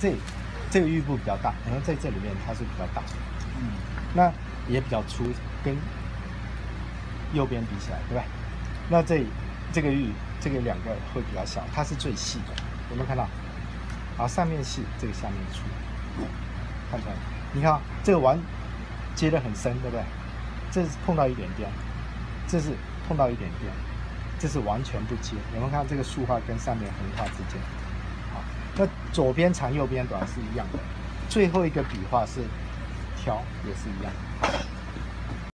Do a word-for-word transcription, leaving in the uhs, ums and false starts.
这这个玉部比较大，然后在这里面它是比较大， 嗯， 那也比较粗，跟右边比起来，对不对？那这这个玉这个两个会比较小，它是最细的，有没有看到？好，上面细，这个下面粗，看出来？你看、啊、这个完接得很深，对不对？这是碰到一点点，这是碰到一点点，这是完全不接。有没有看到这个竖画跟上面横画之间？好，那左边长右边短是一样的，最后一个笔画是挑也是一样。